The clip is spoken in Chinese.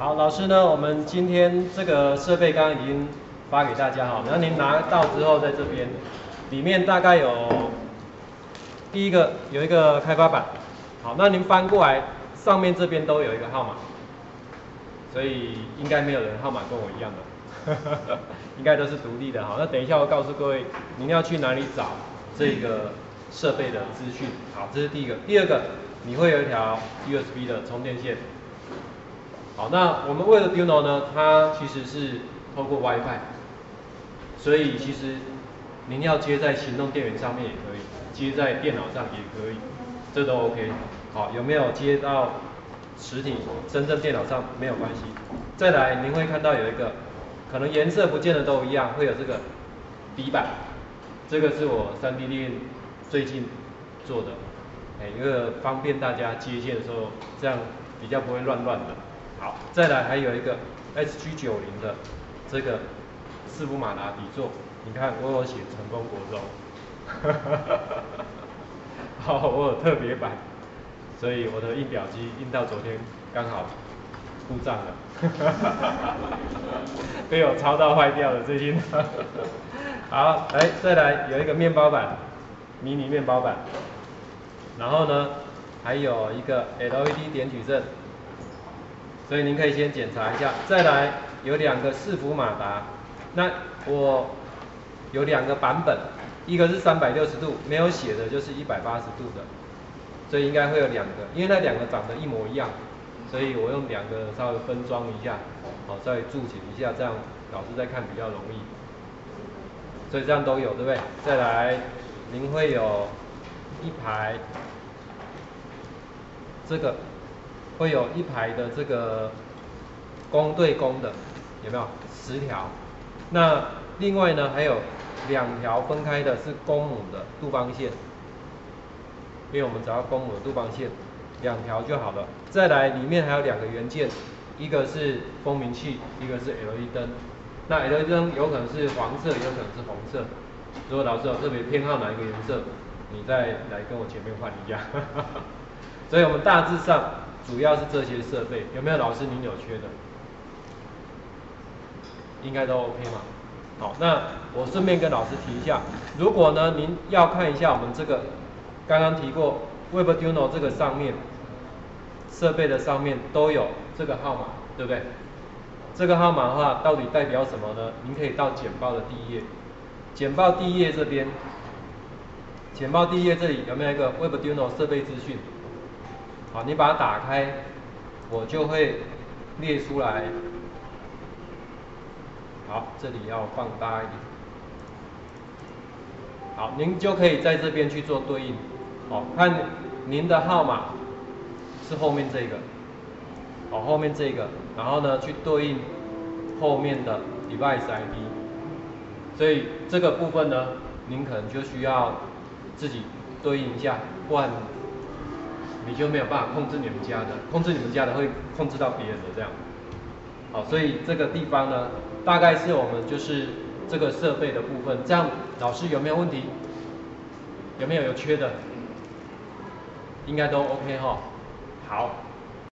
好，老师呢，我们今天这个设备刚刚已经发给大家哈，然后您拿到之后，在这边里面大概有第一个有一个开发板，好，那您翻过来，上面这边都有一个号码，所以应该没有人号码跟我一样的，应该都是独立的哈。那等一下我告诉各位，您要去哪里找这个设备的资讯。好，这是第一个。第二个，你会有一条 USB 的充电线。好，那我们为了 Arduino 呢，它其实是透过 WiFi， 所以其实您要接在行动电源上面也可以，接在电脑上也可以，这都 OK。好，有没有接到实体真正电脑上没有关系。再来，您会看到有一个，可能颜色不见得都一样，会有这个底板，这个是我 3D 列印最近做的，一个方便大家接线的时候，这样比较不会乱乱的。好，再来还有一个 SG90的这个4伏马达底座，你看我有写成功国中，好，我有特别版，所以我的印表机印到昨天刚好故障了，被我抄到坏掉了，最近。好，来再来有一个面包板，迷你面包板，然后呢还有一个 LED 点取阵。所以您可以先检查一下，再来有2个4伏马达，那我有2个版本，一个是360度，没有写的就是180度的，所以应该会有2个，因为那2个长得一模一样，所以我用2个稍微分装一下，好，稍微注解一下，这样老师在看比较容易。所以这样都有，对不对？再来，您会有一排这个。会有一排的这个公对公的，有没有10条？那另外呢，还有2条分开的是公母的杜邦线，因为我们只要公母的杜邦线2条就好了。再来，里面还有2个元件，一个是蜂鸣器，一个是 LED 灯。那 LED 灯有可能是黄色，也有可能是红色。如果老师有特别偏好哪一个颜色，你再来跟我前面换一下。所以我们大致上主要是这些设备，有没有老师您有缺的？应该都 OK 嘛。好，那我顺便跟老师提一下，如果呢您要看一下我们这个刚刚提过 Webduino 这个上面设备的上面都有这个号码，对不对？这个号码的话，到底代表什么呢？您可以到简报的第1页，简报第1页这边，简报第1页这里有没有一个 Webduino 设备资讯？好，你把它打开，我就会列出来。好，这里要放大一点。好，您就可以在这边去做对应。好，看您的号码是后面这个，好，后面这个，然后呢去对应后面的 device ID。所以这个部分呢，您可能就需要自己对应一下，不然你就没有办法控制你们家的，控制你们家的会控制到别人的这样。好，所以这个地方呢，大概是我们就是这个设备的部分。这样老师有没有问题？有没有缺的？应该都 OK 哈。好，